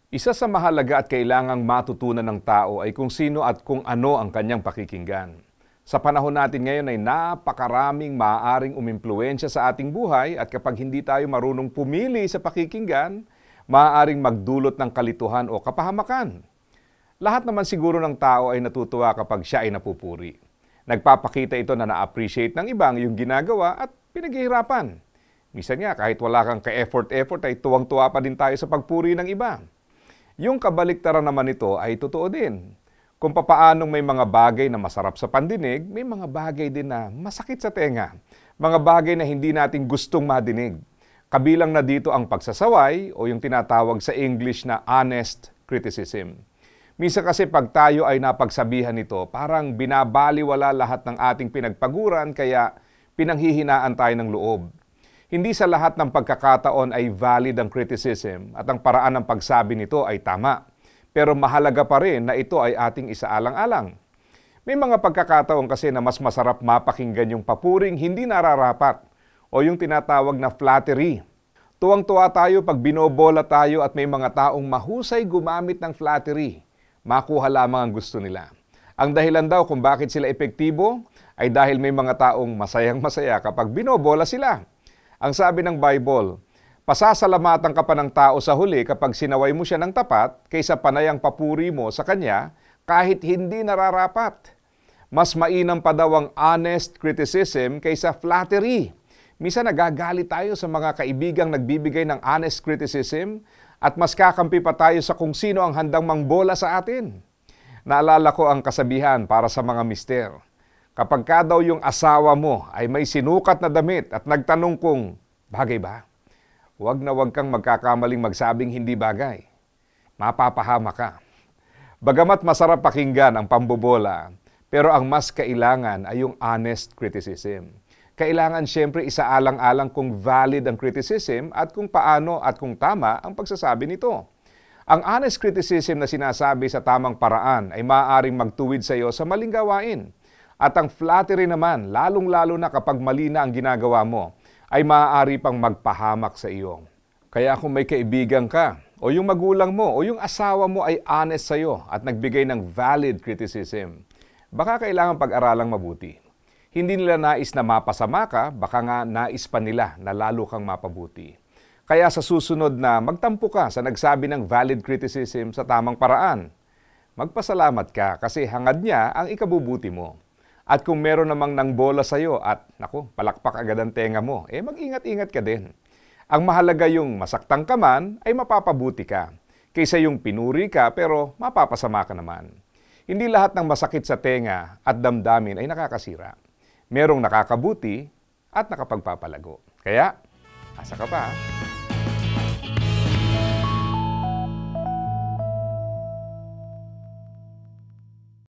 Isa sa mahalaga at kailangang matutunan ng tao ay kung sino at kung ano ang kanyang pakikinggan. Sa panahon natin ngayon ay napakaraming maaaring umimpluwensya sa ating buhay at kapag hindi tayo marunong pumili sa pakikinggan, maaaring magdulot ng kalituhan o kapahamakan. Lahat naman siguro ng tao ay natutuwa kapag siya ay napupuri. Nagpapakita ito na na-appreciate ng ibang yung ginagawa at pinaghihirapan. Minsan nga kahit wala kang ka-effort ay tuwang-tuwa pa din tayo sa pagpuri ng iba. Yung kabaliktaran naman nito ay totoo din. Kung papaanong may mga bagay na masarap sa pandinig, may mga bagay din na masakit sa tenga. Mga bagay na hindi natin gustong madinig. Kabilang na dito ang pagsasaway o yung tinatawag sa English na honest criticism. Minsan kasi pag tayo ay napagsabihan nito, parang binabaliwala lahat ng ating pinagpaguran kaya pinanghihinaan tayo ng loob. Hindi sa lahat ng pagkakataon ay valid ang criticism at ang paraan ng pagsabi nito ay tama. Pero mahalaga pa rin na ito ay ating isaalang-alang. May mga pagkakataon kasi na mas masarap mapakinggan yung papuring hindi nararapat o yung tinatawag na flattery. Tuwang-tuwa tayo pag binobola tayo at may mga taong mahusay gumamit ng flattery. Makuha lamang ang gusto nila. Ang dahilan daw kung bakit sila epektibo ay dahil may mga taong masayang-masaya kapag binobola sila. Ang sabi ng Bible, pasasalamatan ka pa ng tao sa huli kapag sinaway mo siya ng tapat kaysa panayang papuri mo sa kanya kahit hindi nararapat. Mas mainam pa daw ang honest criticism kaysa flattery. Minsan nagagalit tayo sa mga kaibigang nagbibigay ng honest criticism at mas kakampi pa tayo sa kung sino ang handang mangbola sa atin. Naalala ko ang kasabihan para sa mga mister. Kapag ka daw yung asawa mo ay may sinukat na damit at nagtanong kung bagay ba, huwag na huwag kang magkakamaling magsabing hindi bagay. Mapapahama ka. Bagamat masarap pakinggan ang pambobola, pero ang mas kailangan ay yung honest criticism. Kailangan siyempre isaalang-alang kung valid ang criticism at kung paano at kung tama ang pagsasabi nito. Ang honest criticism na sinasabi sa tamang paraan ay maaaring magtuwid sa iyo sa maling gawain. At ang flattery naman, lalong-lalo na kapag mali na ang ginagawa mo, ay maaari pang magpahamak sa iyo. Kaya kung may kaibigan ka, o yung magulang mo, o yung asawa mo ay honest sa iyo at nagbigay ng valid criticism, baka kailangan pag-aralang mabuti. Hindi nila nais na mapasama ka, baka nga nais pa nila na lalo kang mapabuti. Kaya sa susunod na magtampo ka sa nagsabi ng valid criticism sa tamang paraan, magpasalamat ka kasi hangad niya ang ikabubuti mo. At kung meron namang nang bola sa'yo at palakpak agad ang tenga mo, mag-ingat-ingat ka din. Ang mahalaga yung masaktang ka man ay mapapabuti ka, kaysa yung pinuri ka pero mapapasama ka naman. Hindi lahat ng masakit sa tenga at damdamin ay nakakasira. Merong nakakabuti at nakapagpapalago. Kaya, asa ka pa.